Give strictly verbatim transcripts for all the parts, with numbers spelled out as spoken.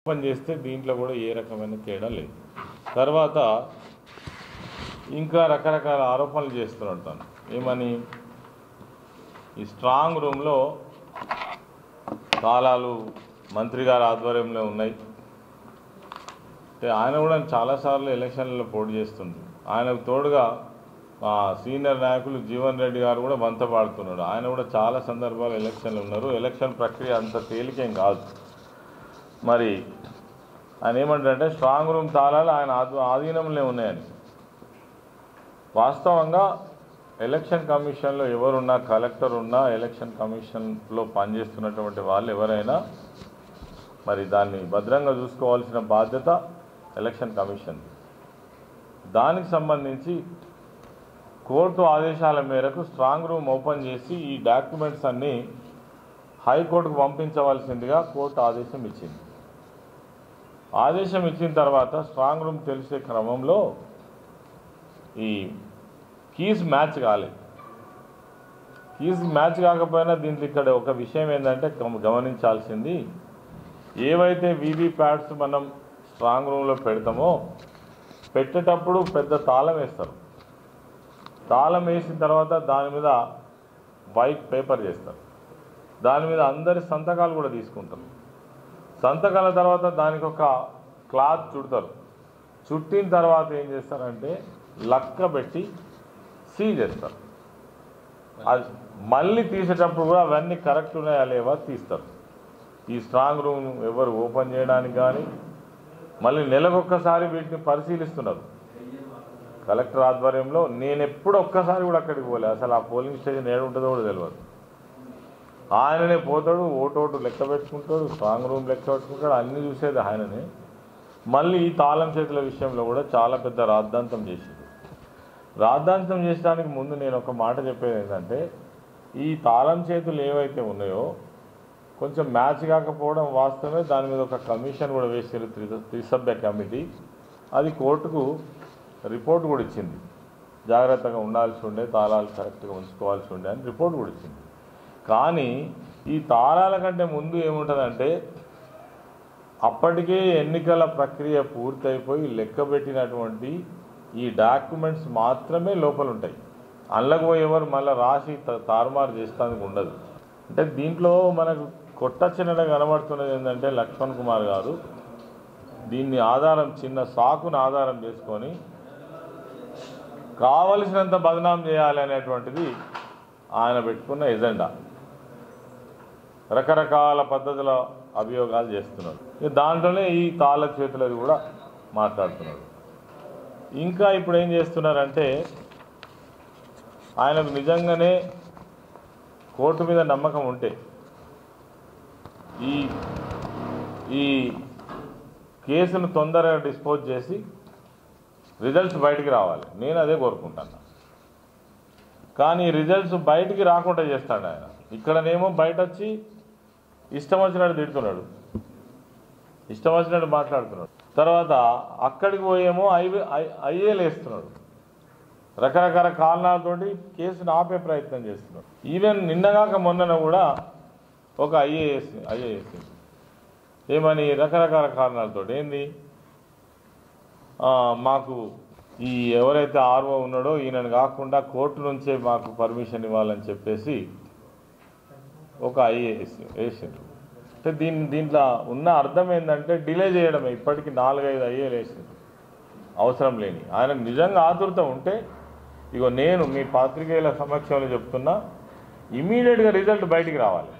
Open చేస్తే దీంట్లో కూడా ఏ రకమైన తేడా లేదు. తర్వాత ఇంకా రకరకాల ఆరోపణలు చేస్తుంటాను. ఏమని, ఈ స్ట్రాంగ్ రూమ్లో తాళాలు మంత్రి గారి ఆధ్వర్యంలో ఉన్నాయి. అంటే ఆయన కూడా చాలాసార్లు ఎలక్షన్లలో పోటీ చేస్తుంది. ఆయనకు తోడుగా మా సీనియర్ నాయకులు జీవన్ రెడ్డి గారు కూడా వంత పాడుతున్నాడు. ఆయన కూడా చాలా సందర్భాలు ఎలక్షన్లు ఉన్నారు. ఎలక్షన్ ప్రక్రియ అంత తేలికేం కాదు. మరి ఆయన ఏమంటారంటే స్ట్రాంగ్ రూమ్ తాళాలు ఆయన ఆధీనంలో ఉన్నాయని. వాస్తవంగా ఎలక్షన్ కమిషన్లో ఎవరున్నా, కలెక్టర్ ఉన్నా, ఎలక్షన్ కమిషన్లో పనిచేస్తున్నటువంటి వాళ్ళు ఎవరైనా మరి దాన్ని భద్రంగా చూసుకోవాల్సిన బాధ్యత ఎలక్షన్ కమిషన్. దానికి సంబంధించి కోర్టు ఆదేశాల మేరకు స్ట్రాంగ్ రూమ్ ఓపెన్ చేసి ఈ డాక్యుమెంట్స్ అన్నీ హైకోర్టుకు పంపించవలసిందిగా కోర్టు ఆదేశం ఇచ్చింది. ఆదేశం ఇచ్చిన తర్వాత స్ట్రాంగ్ రూమ్ తెలిసే క్రమంలో ఈ కీస్ మ్యాచ్ కాలేదు. కీస్ మ్యాచ్ కాకపోయినా దీంట్లో ఇక్కడ ఒక విషయం ఏంటంటే గమనించాల్సింది, ఏవైతే వీవీ ప్యాడ్స్ మనం స్ట్రాంగ్ రూమ్లో పెడతామో పెట్టేటప్పుడు పెద్ద తాళం వేస్తారు. తాళం వేసిన తర్వాత దాని మీద వైట్ పేపర్ చేస్తారు. దాని మీద అందరి సంతకాలు కూడా తీసుకుంటారు. సంతకాల తర్వాత దానికి ఒక క్లాత్ చుడతారు. చుట్టిన తర్వాత ఏం చేస్తారంటే లక్క పెట్టి సీల్ చేస్తారు. అది మళ్ళీ తీసేటప్పుడు కూడా అవన్నీ కరెక్ట్ ఉన్నాయా లేవా తీస్తారు. ఈ స్ట్రాంగ్ రూమ్ ఎవరు ఓపెన్ చేయడానికి కానీ మళ్ళీ నెలకొక్కసారి వీటిని పరిశీలిస్తున్నారు. కలెక్టర్ ఆధ్వర్యంలో నేను ఎప్పుడు ఒక్కసారి కూడా అక్కడికి పోలే. అసలు ఆ పోలింగ్ స్టేషన్ ఏడు ఉంటుందో కూడా తెలియదు. ఆయననే పోతాడు, ఓటోటు లెక్క పెట్టుకుంటాడు, స్ట్రాంగ్ రూమ్ లెక్క పెట్టుకుంటాడు, అన్నీ చూసేది ఆయననే. మళ్ళీ ఈ తాళం చేతుల విషయంలో కూడా చాలా పెద్ద రాద్ధాంతం చేసింది. రాద్ధాంతం చేసడానికి ముందు నేను ఒక మాట చెప్పేది ఏంటంటే, ఈ తాళం చేతులు ఏవైతే ఉన్నాయో కొంచెం మ్యాచ్ కాకపోవడం వాస్తవమే. దాని మీద ఒక కమిషన్ కూడా వేసారు, త్రి త్రిసభ్య కమిటీ. అది కోర్టుకు రిపోర్ట్ కూడా ఇచ్చింది. జాగ్రత్తగా ఉండాల్సి ఉండే, తాళాలు కరెక్ట్గా ఉంచుకోవాల్సి ఉండే అని రిపోర్ట్ కూడా ఇచ్చింది. కానీ ఈ తాళాల కంటే ముందు ఏముంటుందంటే, అప్పటికే ఎన్నికల ప్రక్రియ పూర్తయిపోయి లెక్కబెట్టినటువంటి ఈ డాక్యుమెంట్స్ మాత్రమే లోపల ఉంటాయి. అందులోకి పోయి ఎవరు మళ్ళీ రాసి తారుమారు చేస్తానికి ఉండదు. అంటే దీంట్లో మనకు కొట్టచ్చినట్టు కనబడుతున్నది ఏంటంటే, లక్ష్మణ్ కుమార్ గారు దీన్ని ఆధారం, చిన్న సాకును ఆధారం చేసుకొని కావలసినంత బదనాం చేయాలి అనేటువంటిది ఆయన పెట్టుకున్న ఎజెండా. రకరకాల పద్ధతుల అభియోగాలు చేస్తున్నారు. దాంట్లోనే ఈ తాళ చేతులది కూడా మాట్లాడుతున్నారు. ఇంకా ఇప్పుడు ఏం చేస్తున్నారంటే, ఆయనకు నిజంగానే కోర్టు మీద నమ్మకం ఉంటే ఈ ఈ కేసును తొందరగా డిస్పోజ్ చేసి రిజల్ట్స్ బయటికి రావాలి. నేను అదే కోరుకుంటాను. కానీ రిజల్ట్స్ బయటికి రాకుండా చేస్తాడు ఆయన. ఇక్కడనేమో బయట వచ్చి ఇష్టం వచ్చినట్టు తిడుతున్నాడు, ఇష్టం వచ్చినట్టు మాట్లాడుతున్నాడు. తర్వాత అక్కడికి పోయేమో ఐ ఐఏలు వేస్తున్నాడు. రకరకాల కారణాలతోటి కేసును ఆపే ప్రయత్నం చేస్తున్నాడు. ఈవెన్ నిన్నగాక మొన్న కూడా ఒక ఐఏఎస్ ఐఏఎస్ ఏమని రకరకాల కారణాలతో ఏంది, మాకు ఈ ఎవరైతే ఆర్ఓ ఉన్నాడో ఈయనను కాకుండా కోర్టు నుంచే మాకు పర్మిషన్ ఇవ్వాలని చెప్పేసి ఒక ఐఏఎస్ వేసారు. అంటే దీని దీంట్లో ఉన్న అర్థం ఏంటంటే డిలే చేయడమే. ఇప్పటికీ నాలుగైదు ఐఏలు వేసారు అవసరం లేని. ఆయనకు నిజంగా ఆతురత ఉంటే, ఇగో నేను మీ పాత్రికేయుల సమక్షంలో చెప్తున్నా, ఇమీడియట్గా రిజల్ట్ బయటికి రావాలి.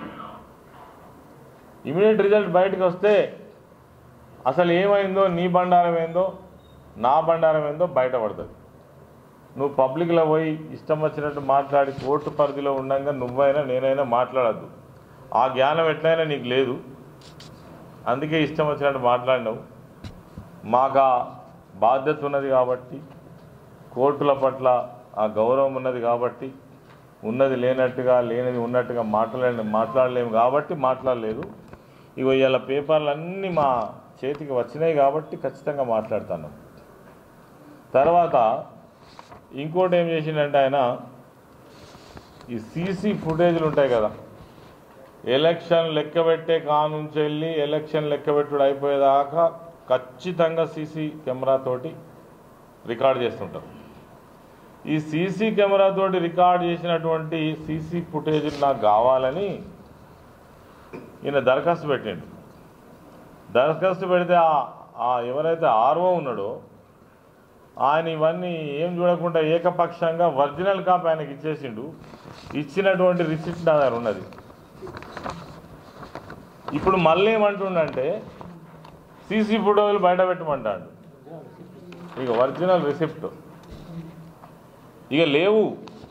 ఇమీడియట్ రిజల్ట్ బయటకు వస్తే అసలు ఏమైందో, నీ బండారం ఏందో, నా బండారం ఏందో బయటపడుతుంది. నువ్వు పబ్లిక్లో పోయి ఇష్టం వచ్చినట్టు మాట్లాడి కోర్టు పరిధిలో ఉండగా నువ్వైనా నేనైనా మాట్లాడద్దు. ఆ జ్ఞానం ఎట్లయినా నీకు లేదు. అందుకే ఇష్టం వచ్చినట్టు మాట్లాడినావు. మాకు ఆ బాధ్యత ఉన్నది కాబట్టి, కోర్టుల పట్ల ఆ గౌరవం ఉన్నది కాబట్టి, ఉన్నది లేనట్టుగా లేనిది ఉన్నట్టుగా మాట్లాడలే మాట్లాడలేము కాబట్టి మాట్లాడలేదు. ఇగో ఇవాళ పేపర్లు అన్నీ మా చేతికి వచ్చినాయి కాబట్టి ఖచ్చితంగా మాట్లాడుతాను. తర్వాత ఇంకోటి ఏం చేసిండంటే, ఆయన ఈ సీసీ ఫుటేజ్లు ఉంటాయి కదా, ఎలక్షన్ లెక్కబెట్టే కానుంచి వెళ్ళి ఎలక్షన్ లెక్కబెట్టుడు అయిపోయేదాకా ఖచ్చితంగా సీసీ కెమెరాతోటి రికార్డ్ చేస్తుంటారు. ఈ సీసీ కెమెరాతోటి రికార్డ్ చేసినటువంటి సీసీ ఫుటేజ్ నాకు కావాలని ఈయన దరఖాస్తు పెట్టిండు. దరఖాస్తు పెడితే ఆ ఎవరైతే ఆర్ఓ ఉన్నాడో ఆయన ఇవన్నీ ఏం చూడకుండా ఏకపక్షంగా ఒరిజినల్ కాపీ ఆయనకి ఇచ్చేసిండు. ఇచ్చినటువంటి రిసిప్ట్ నా దగ్గర ఉన్నది. ఇప్పుడు మళ్ళీ ఏమంటుండంటే సీసీ ఫోటోలు బయట పెట్టమంటాడు. ఇక ఒరిజినల్ రిసిప్ట్ ఇక లేవు,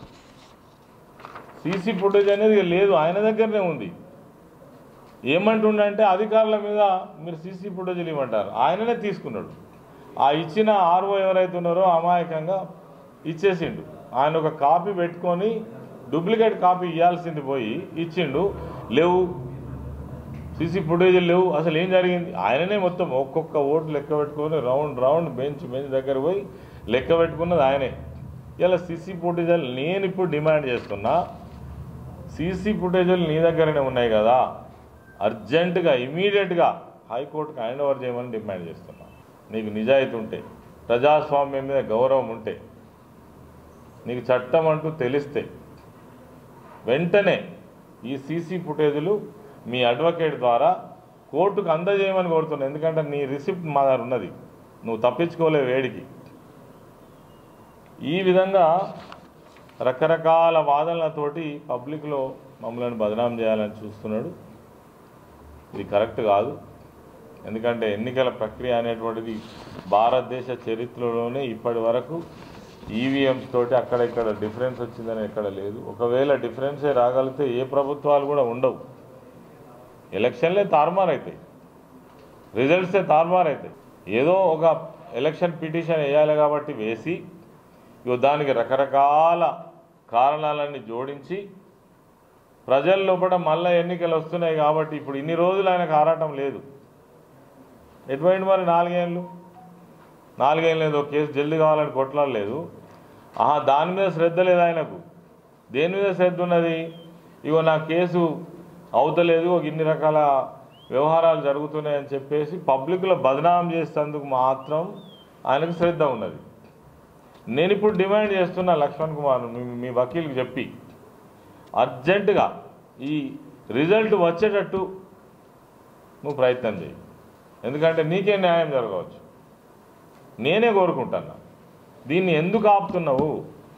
సీసీ ఫుటేజ్ అనేది ఇక లేదు, ఆయన దగ్గరనే ఉంది. ఏమంటుండంటే అధికారుల మీద మీరు సీసీ ఫుటేజ్లు ఇవ్వమంటారు. ఆయననే తీసుకున్నాడు. ఆ ఇచ్చిన ఆర్ఓ ఎవరైతే ఉన్నారో అమాయకంగా ఇచ్చేసిండు. ఆయన ఒక కాపీ పెట్టుకొని డూప్లికేట్ కాపీ ఇవ్వాల్సింది పోయి ఇచ్చిండు. లేవు, సీసీ ఫుటేజీలు లేవు. అసలు ఏం జరిగింది? ఆయననే మొత్తం ఒక్కొక్క ఓటు లెక్క పెట్టుకొని రౌండ్ రౌండ్ బెంచ్ బెంచ్ దగ్గర పోయి లెక్క పెట్టుకున్నది ఆయనే. ఇలా సీసీ ఫుటేజీలు నేను ఇప్పుడు డిమాండ్ చేస్తున్నా, సీసీ ఫుటేజీలు నీ దగ్గరనే ఉన్నాయి కదా, అర్జెంటుగా ఇమీడియట్గా హైకోర్టుకు హ్యాండ్ ఓవర్ చేయమని డిమాండ్ చేస్తున్నా. నీకు నిజాయితీ ఉంటే, ప్రజాస్వామ్యం మీద గౌరవం ఉంటే, నీకు చట్టం అంటూ తెలిస్తే వెంటనే ఈ సీసీ ఫుటేజీలు మీ అడ్వకేట్ ద్వారా కోర్టుకు అందజేయమని కోరుతున్నా. ఎందుకంటే నీ రిసిప్ట్ మా దగ్గర ఉన్నది, నువ్వు తప్పించుకోలేవు వేడికి. ఈ విధంగా రకరకాల వాదనలతోటి పబ్లిక్లో మమ్మల్ని బదనాం చేయాలని చూస్తున్నాడు. ఇది కరెక్ట్ కాదు. ఎందుకంటే ఎన్నికల ప్రక్రియ అనేటువంటిది భారతదేశ చరిత్రలోనే ఇప్పటి వరకు ఈవీఎంస్ తోటి అక్కడ ఇక్కడ డిఫరెన్స్ వచ్చిందని ఎక్కడ లేదు. ఒకవేళ డిఫరెన్సే రాగలిగితే ఏ ప్రభుత్వాలు కూడా ఉండవు. ఎలక్షన్లే తారుమారైతాయి, రిజల్ట్సే తారుమారైతాయి. ఏదో ఒక ఎలక్షన్ పిటిషన్ వేయాలి కాబట్టి వేసి దానికి రకరకాల కారణాలన్నీ జోడించి ప్రజల లోపల మళ్ళీ ఎన్నికలు వస్తున్నాయి కాబట్టి ఇప్పుడు ఇన్ని రోజులు ఆయనకు ఆరాటం లేదు. ఎటువంటి మరి నాలుగేళ్ళు నాలుగేళ్ళు ఏదో కేసు జల్దీ కావాలని కొట్లాడలేదు. ఆహా, దాని మీద శ్రద్ధ లేదు ఆయనకు. దేని మీద శ్రద్ధ ఉన్నది? ఇగో నా కేసు అవుతలేదు, ఒక ఇన్ని రకాల వ్యవహారాలు జరుగుతున్నాయని చెప్పేసి పబ్లిక్లో బదనాం చేసేందుకు మాత్రం ఆయనకు శ్రద్ధ ఉన్నది. నేను ఇప్పుడు డిమాండ్ చేస్తున్నా లక్ష్మణ్ కుమార్, మీ వకీల్కి చెప్పి అర్జెంటుగా ఈ రిజల్ట్ వచ్చేటట్టు నువ్వు ప్రయత్నం చేయి. ఎందుకంటే నీకే న్యాయం జరగవచ్చు. నేనే కోరుకుంటున్నా. దీన్ని ఎందుకు ఆపుతున్నావు?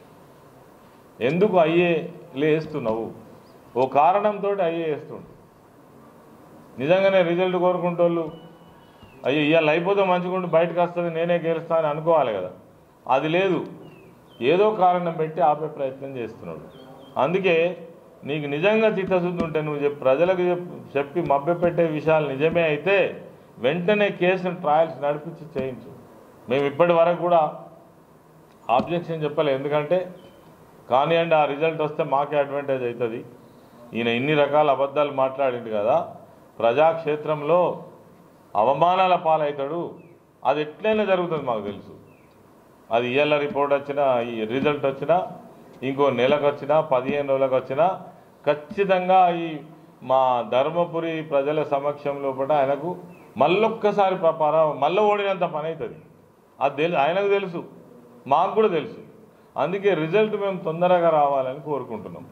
ఎందుకు అయ్యే లేస్తున్నావు? ఓ కారణంతో అయ్యే వేస్తుండు. నిజంగానే రిజల్ట్ కోరుకుంటోళ్ళు అయ్యో ఇవాళ అయిపోతే మంచిగుండి బయటకు వస్తుంది, నేనే గెలుస్తా అని అనుకోవాలి కదా. అది లేదు, ఏదో కారణం పెట్టి ఆపే ప్రయత్నం చేస్తున్నాడు. అందుకే నీకు నిజంగా చిత్తశుద్ధి ఉంటే నువ్వు చెప్పి ప్రజలకు చెప్పి మభ్యపెట్టే విషయాలు నిజమే అయితే వెంటనే కేసును ట్రయల్స్ నడిపించి చేయించు. మేము ఇప్పటి వరకు కూడా ఆబ్జెక్షన్ చెప్పలే. ఎందుకంటే కానివ్వండి, ఆ రిజల్ట్ వస్తే మాకే అడ్వాంటేజ్ అవుతుంది. ఈయన ఇన్ని రకాల అబద్ధాలు మాట్లాడిండు కదా, ప్రజాక్షేత్రంలో అవమానాల పాలవుతాడు. అది ఎట్లయినా జరుగుతుంది మాకు తెలుసు. అది ఇవాళ రిపోర్ట్ వచ్చినా, ఈ రిజల్ట్ వచ్చినా, ఇంకో నెలకు వచ్చినా, పదిహేను రోజులకు వచ్చినా ఖచ్చితంగా ఈ మా ధర్మపురి ప్రజల సమక్షంలో కూడా ఆయనకు మళ్ళొక్కసారి ప్రపార మళ్ళీ ఓడినంత పని అవుతుంది. అది తెలు ఆయనకు తెలుసు, మాకు కూడా తెలుసు. అందుకే రిజల్ట్ మేము తొందరగా రావాలని కోరుకుంటున్నాం.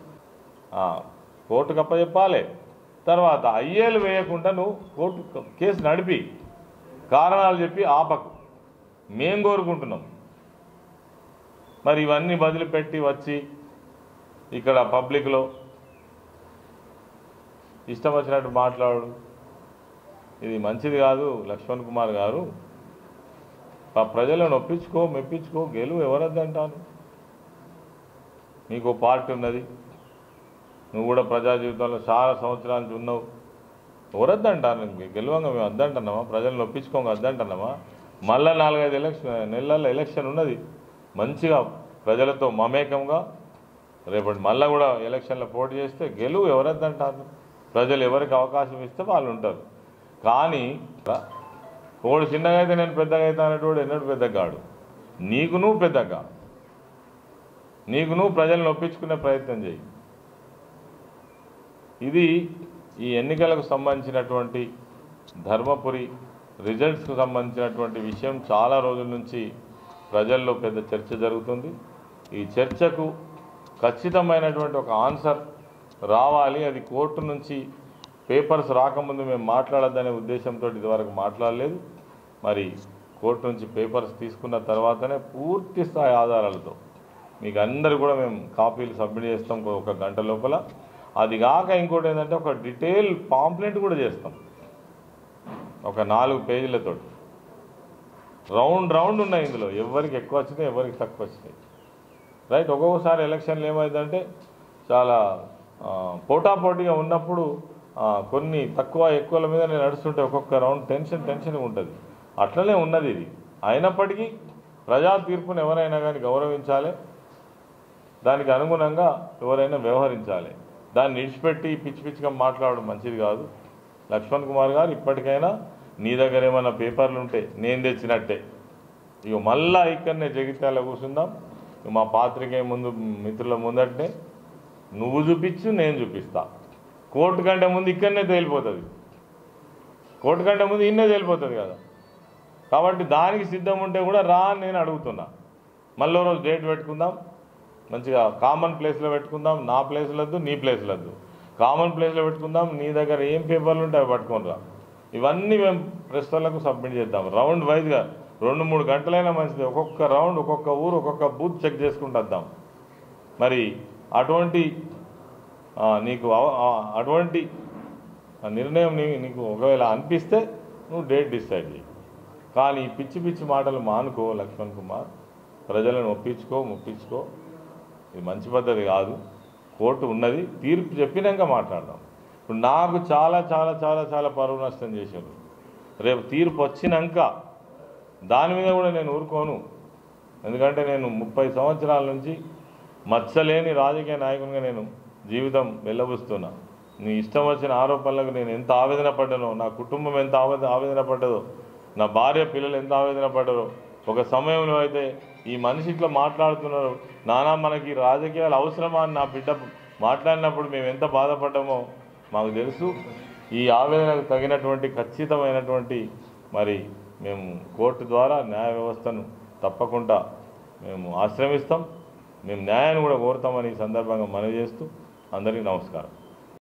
కోర్టుకు అప్పచెప్పాలి. తర్వాత అయ్యేలు వేయకుండా నువ్వు కోర్టు కేసు నడిపి కారణాలు చెప్పి ఆపకు, మేం కోరుకుంటున్నాం. మరి ఇవన్నీ వదిలిపెట్టి వచ్చి ఇక్కడ పబ్లిక్లో ఇష్టం వచ్చినట్టు మాట్లాడు, ఇది మంచిది కాదు. లక్ష్మణ్ కుమార్ గారు, ప్రజలను ఒప్పించుకో, మెప్పించుకో, గెలువు ఎవరద్దంటాను. నీకు పార్టీ ఉన్నది, నువ్వు కూడా ప్రజా జీవితంలో చాలా సంవత్సరాల నుంచి ఉన్నావు. ఎవరద్దంటాను? గెలవంగా మేము వద్దంటున్నామా? ప్రజలను ఒప్పించుకోగా వద్దంటున్నామా? మళ్ళీ నాలుగైదు ఎలక్షన్ నెలల్లో ఎలక్షన్ ఉన్నది. మంచిగా ప్రజలతో మమేకంగా రేపటి మళ్ళీ కూడా ఎలక్షన్లో పోటీ చేస్తే గెలువు ఎవరద్దంటారు? ప్రజలు ఎవరికి అవకాశం ఇస్తే వాళ్ళు ఉంటారు. కానీ ఒకడు చిన్నగా అయితే నేను పెద్దగా అవుతా అనేటోడు ఎన్నడూ పెద్దగాడు. నీకు నువ్వు పెద్దగా, నీకు నువ్వు ప్రజలను ఒప్పించుకునే ప్రయత్నం చేయి. ఇది ఈ ఎన్నికలకు సంబంధించినటువంటి ధర్మపురి రిజల్ట్స్కు సంబంధించినటువంటి విషయం చాలా రోజుల నుంచి ప్రజల్లో పెద్ద చర్చ జరుగుతుంది. ఈ చర్చకు ఖచ్చితమైనటువంటి ఒక ఆన్సర్ రావాలి. అది కోర్టు నుంచి పేపర్స్ రాకముందు మేము మాట్లాడద్దనే ఉద్దేశంతో ఇదివరకు మాట్లాడలేదు. మరి కోర్టు నుంచి పేపర్స్ తీసుకున్న తర్వాతనే పూర్తి స్థాయి ఆధారాలతో మీకు అందరు కూడా మేము కాపీలు సబ్మిట్ చేస్తాం ఒక గంట లోపల. అది కాక ఇంకోటి ఏంటంటే ఒక డీటెయిల్ పాంప్లెట్ కూడా చేస్తాం ఒక నాలుగు పేజీలతో. రౌండ్ రౌండ్ ఉన్నాయి ఇందులో, ఎవరికి ఎక్కువ వచ్చినాయి ఎవరికి తక్కువ వచ్చినాయి. రైట్. ఒక్కొక్కసారి ఎలక్షన్లు ఏమైందంటే చాలా పోటాపోటీగా ఉన్నప్పుడు కొన్ని తక్కువ ఎక్కువల మీద నేను నడుస్తుంటే ఒక్కొక్క రౌండ్ టెన్షన్ టెన్షన్ ఉంటుంది. అట్లనే ఉన్నది ఇది. అయినప్పటికీ ప్రజా తీర్పును ఎవరైనా కానీ గౌరవించాలి, దానికి అనుగుణంగా ఎవరైనా వ్యవహరించాలి. దాన్ని విడిచిపెట్టి పిచ్చి పిచ్చిగా మాట్లాడడం మంచిది కాదు. లక్ష్మణ్ కుమార్ గారు ఇప్పటికైనా నీ దగ్గర ఏమైనా పేపర్లు ఉంటే నేను తెచ్చినట్టే ఇక మళ్ళా ఇక్కడనే జగిత్యాల కూర్చుందాం. మా పాత్రికేయ ముందు మిత్రుల ముందటనే నువ్వు చూపించు నేను చూపిస్తా. కోర్టు కంటే ముందు ఇక్కడనే తేలిపోతుంది, కోర్టు కంటే ముందు ఇన్నే తేలిపోతుంది కదా. కాబట్టి దానికి సిద్ధం ఉంటే కూడా రా అని నేను అడుగుతున్నా. మళ్ళీ రోజు డేట్ పెట్టుకుందాం, మంచిగా కామన్ ప్లేస్లో పెట్టుకుందాం. నా ప్లేస్లో వద్దు, నీ ప్లేస్లో వద్దు, కామన్ ప్లేస్లో పెట్టుకుందాం. నీ దగ్గర ఏం పేపర్లు ఉంటే అవి పట్టుకొని రా. ఇవన్నీ మేము ప్రెస్ వాళ్ళకు సబ్మిట్ చేద్దాం రౌండ్ వైజ్గా. రెండు మూడు గంటలైనా మంచిది. ఒక్కొక్క రౌండ్ ఒక్కొక్క ఊరు ఒక్కొక్క బూత్ చెక్ చేసుకుంటూ వద్దాం. మరి అటువంటి నీకు అటువంటి నిర్ణయం నీకు ఒకవేళ అనిపిస్తే నువ్వు డేట్ డిసైడ్ చేయి. కానీ పిచ్చి పిచ్చి మాటలు మానుకో లక్ష్మణ్ కుమార్. ప్రజలను ఒప్పించుకో ముప్పించుకో. ఇది మంచి పద్ధతి కాదు. కోర్టు ఉన్నది, తీర్పు చెప్పినాక మాట్లాడదాం. ఇప్పుడు నాకు చాలా చాలా చాలా చాలా పరువు నష్టం చేశారు. రేపు తీర్పు వచ్చినాక దాని మీద కూడా నేను ఊరుకోను. ఎందుకంటే నేను ముప్పై సంవత్సరాల నుంచి మచ్చలేని రాజకీయ నాయకునిగా నేను జీవితం వెళ్ళబుస్తున్నా. నీ ఇష్టం వచ్చిన ఆరోపణలకు నేను ఎంత ఆవేదన పడ్డానో, నా కుటుంబం ఎంత ఆవేదన ఆవేదన పడ్డదో, నా భార్య పిల్లలు ఎంత ఆవేదన పడ్డారో. ఒక సమయంలో అయితే ఈ మనిషి ఇట్లా మాట్లాడుతున్నారు, నానా మనకి రాజకీయాలు అవసరమా అని నా బిడ్డ మాట్లాడినప్పుడు మేము ఎంత బాధపడ్డామో మాకు తెలుసు. ఈ ఆవేదనకు తగినటువంటి ఖచ్చితమైనటువంటి మరి మేము కోర్టు ద్వారా న్యాయ వ్యవస్థను తప్పకుండా మేము ఆశ్రమిస్తాం. మేము న్యాయాన్ని కూడా కోరుతామని ఈ సందర్భంగా మనవి చేస్తూ అందరికీ నమస్కారం.